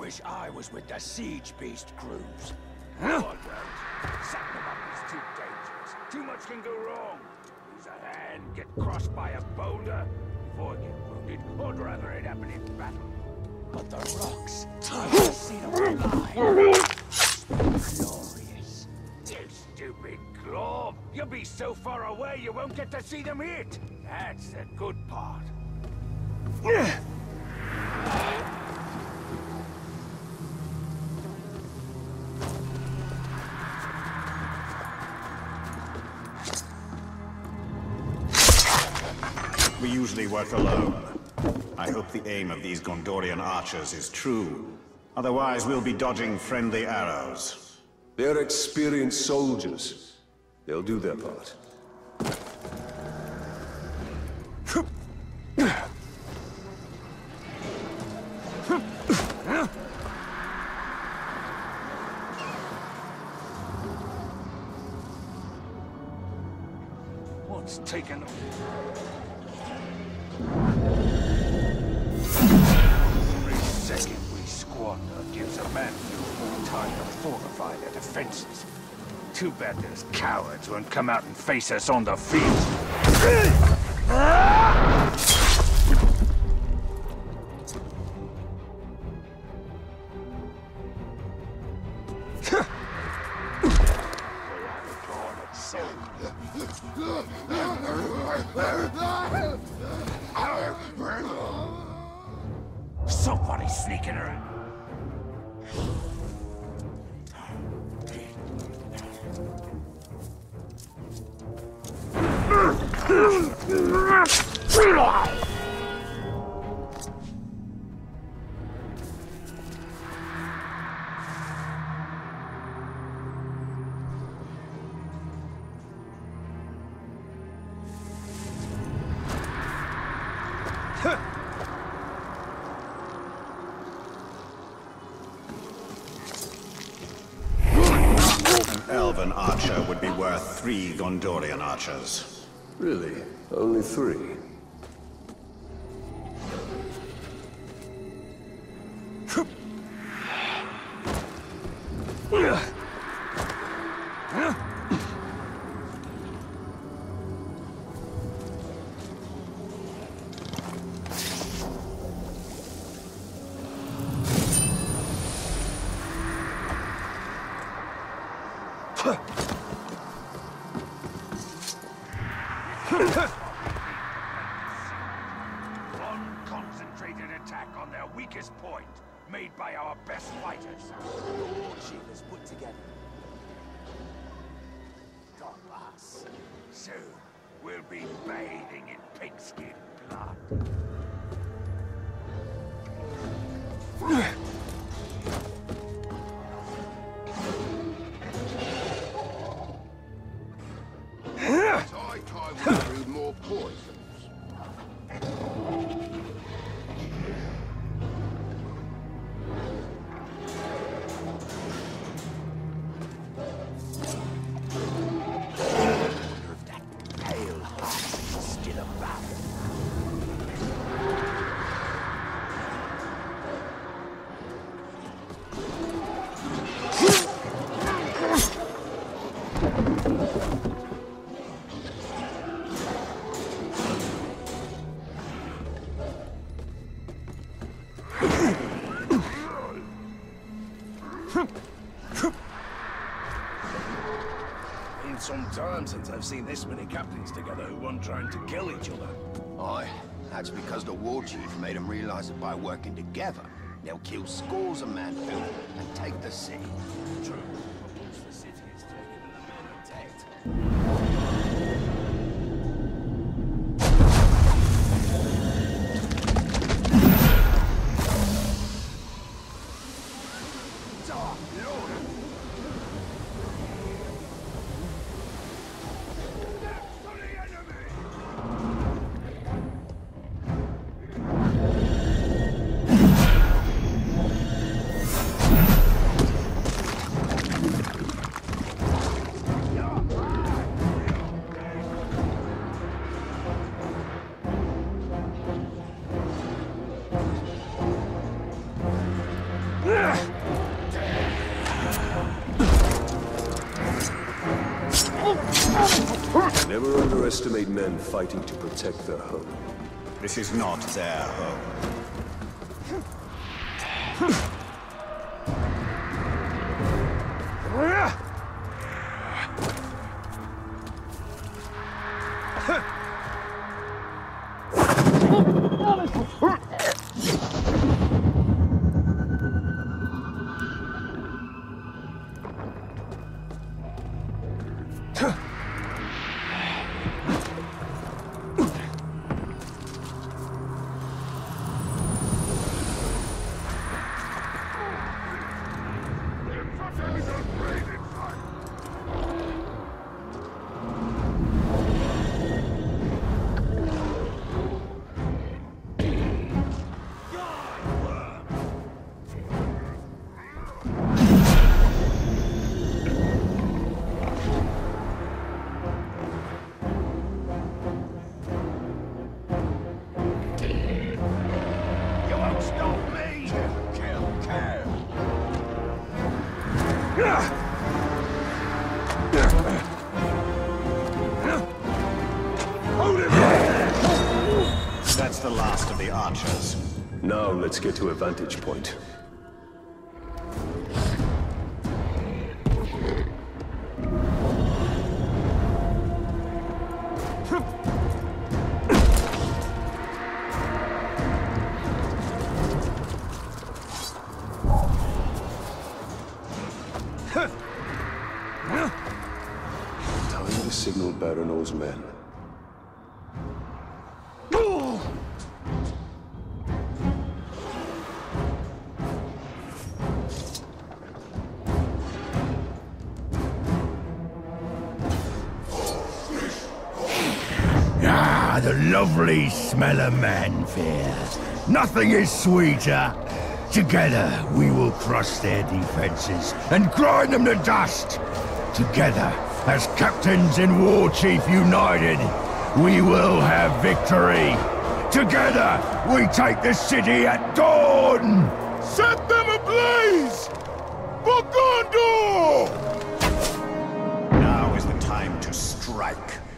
wish I was with the Siege Beast crews. No, I don't. Setting them up is too dangerous. Too much can go wrong. Lose a hand, get crushed by a boulder. Before I get wounded, I'd rather it happen in battle. But the rocks, I can see them alive. Glorious. You stupid glove! You'll be so far away you won't get to see them hit! That's the good part. We usually work alone. I hope the aim of these Gondorian archers is true. Otherwise, we'll be dodging friendly arrows. They're experienced soldiers. They'll do their part. What's taken them? Every second we squander gives a man more time to fortify their defenses. Too bad those cowards won't come out and face us on the field. Somebody sneaking around. An elven archer would be worth 3 Gondorian archers. Really? Only 3? One concentrated attack on their weakest point, made by our best fighters. All chief is put together. God bless. Soon, we'll be bathing in pigskin blood. It's high time we brewed more poisons. That pale heart is still about. Been some time since I've seen this many captains together who weren't trying to kill each other. Aye, that's because the war chief made them realize that by working together, they'll kill scores of manfolk and take the city. True, but once the city is taken and the men are dead... Never underestimate men fighting to protect their home. This is not their home. That's the last of the archers. Now let's get to a vantage point. Time to signal Baranol's men. Ah, the lovely smell of manfare. Nothing is sweeter. Together, we will crush their defenses and grind them to dust. Together, as captains in War Chief united, we will have victory. Together, we take the city at dawn. Set them ablaze! For Gondor! Now is the time to strike.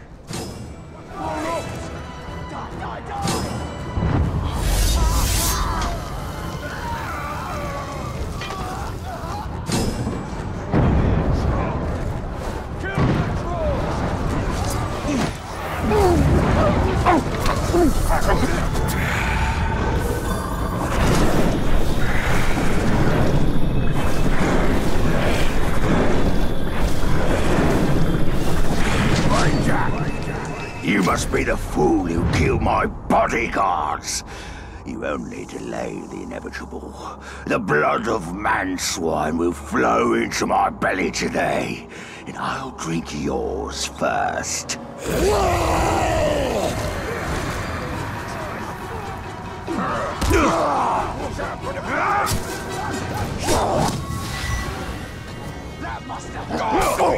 You must be the fool who killed my bodyguards. You only delay the inevitable. The blood of man-swine will flow into my belly today, and I'll drink yours first. That must have gone.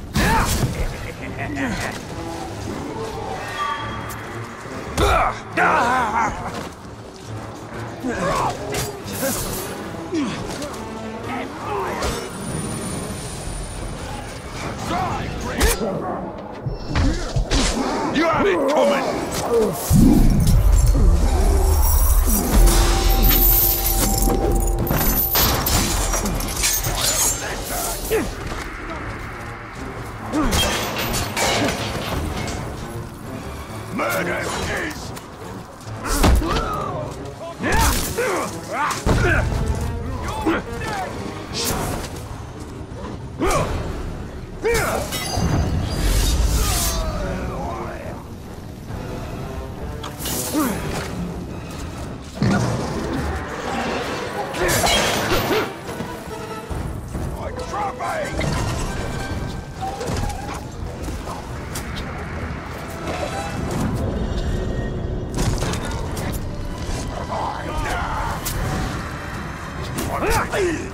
You have it coming! Murder is... Hey!